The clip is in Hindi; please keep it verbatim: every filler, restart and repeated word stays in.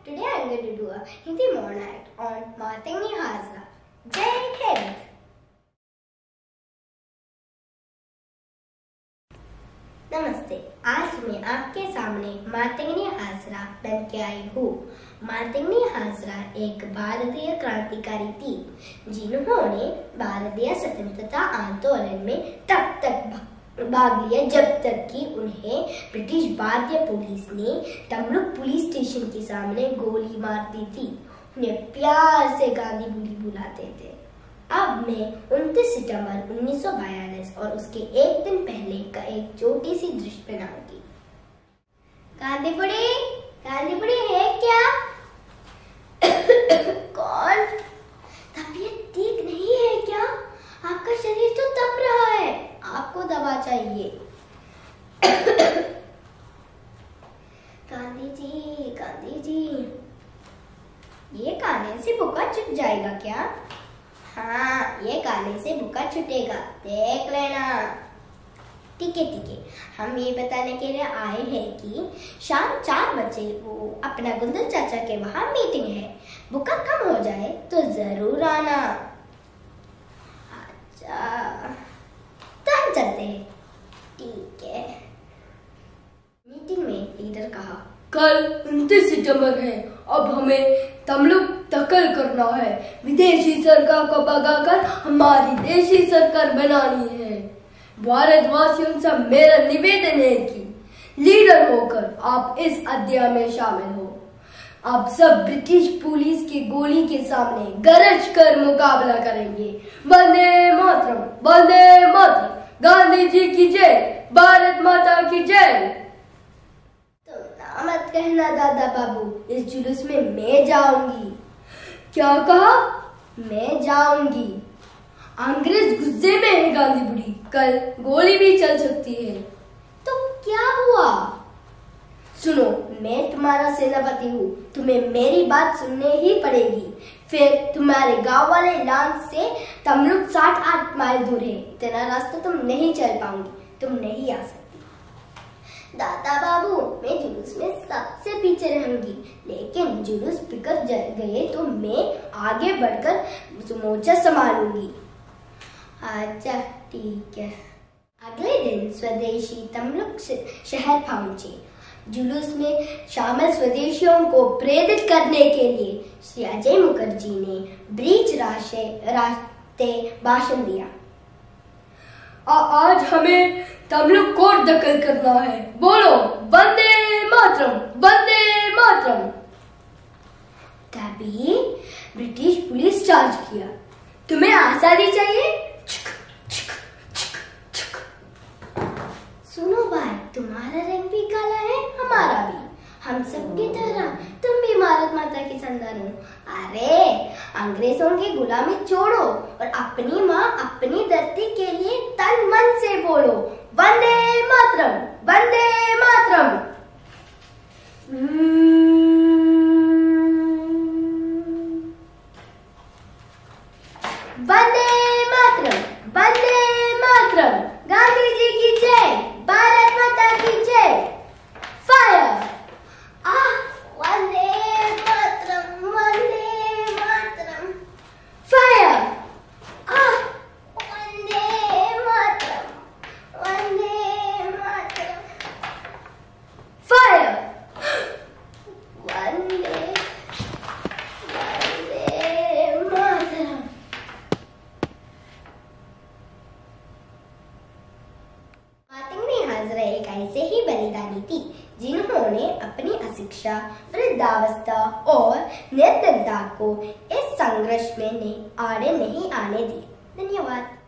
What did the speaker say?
Today I am going to do a Hindi monoact on Matengni Hazra. Jai Hind! नमस्ते, आज मैं आपके सामने मातंगनी हाजरा बन के आई हूँ। मातंगनी हाजरा एक भारतीय क्रांतिकारी थी जिन्होंने भारतीय स्वतंत्रता आंदोलन में तब तक भाग लिया जब तक कि उन्हें ब्रिटिश भारतीय पुलिस ने तमलुक पुलिस स्टेशन के सामने गोली मार दी थी। उन्हें प्यार से गांधी बुली बुलाते थे। अब मैं उनतीस सितंबर उन्नीस सौ बयालीस और उसके एक दिन पहले का एक छोटी सी दृश्य बनाऊंगी। गांधी बुढ़ी, गांधी बुढ़ी है क्या? कौन? तबीयत ठीक नहीं है क्या? आपका शरीर तो तप रहा है, आपको दवा चाहिए। गांधी जी, गांधी जी, ये खाने से बुखार छूट जाएगा क्या? हाँ, ये खाने से बुखार छूटेगा, देख लेना। ठीक है ठीक है, हम ये बताने के लिए आए हैं कि शाम चार बजे वो अपना गुंदल चाचा के वहाँ मीटिंग है। बुखार कम हो जाए तो जरूर आना। अच्छा, तो हम चलते हैं। ठीक है। मीटिंग में लीडर कहा, कल उनतीस सितंबर है, अब हमें तमलुक दखल करना है। विदेशी सरकार को भगाकर हमारी देशी सरकार बनानी है। भारतवासियों से मेरा निवेदन है कि लीडर होकर आप इस अध्याय में शामिल हो। आप सब ब्रिटिश पुलिस की गोली के सामने गरज कर मुकाबला करेंगे। वंदे मातरम, वंदे मातरम, गांधी जी की जय, भारत माता की जय। मत कहना दादा बाबू, इस जुलूस में मैं जाऊंगी। क्या कहा? मैं जाऊंगी। अंग्रेज गुस्से में है गांधी बुढ़ी, कल गोली भी चल सकती है। तो क्या हुआ? सुनो, मैं तुम्हारा सेनापति हूँ, तुम्हें मेरी बात सुनने ही पड़ेगी। फिर तुम्हारे गांव वाले लांग से तमलुक साठ आठ माइल दूर है, इतना रास्ता तुम नहीं चल पाऊंगी, तुम नहीं आ सकती। दादा बाबू, मैं जुलूस में सबसे पीछे रहूंगी, लेकिन जुलूस बिखर गए तो मैं आगे बढ़कर मोर्चा संभालूंगी। अच्छा ठीक है। अगले दिन स्वदेशी तमलुक शहर पहुंचे। जुलूस में शामिल स्वदेशियों को प्रेरित करने के लिए श्री अजय मुखर्जी ने ब्रिज रास्ते भाषण दिया। आज हमें तमलुक कोर्ट दखल करना है। बोलो वंदे मातरम, वंदे मातरम। तभी ब्रिटिश पुलिस चार्ज किया। तुम्हें आजादी चाहिए? सुनो भाई, तुम्हारा रंग भी काला है, हमारा भी। हम सबकी तरह तुम भी भारत माता की संतान हो। अरे, अंग्रेजों की गुलामी छोड़ो और अपनी माँ अपनी धरती के लिए तन मन से बोलो वंदे मातरम, वंदे मातरम। वंदे मातरम, वंदे मातरम, गांधी जी की जय, भारत माता की जय। फायर! आह, वंदे मातरम, वंदे मातरम। फायर! आह, वंदे मातरम, वंदे मातरम। फायर! वंदे वंदे मातरम। मातंगनी हाजरा एक ऐसे ही बलिदानी थी जिन्होंने अपनी अशिक्षा, वृद्धावस्था और निर्धनता को इस संघर्ष में नहीं आड़े नहीं आने दी। धन्यवाद।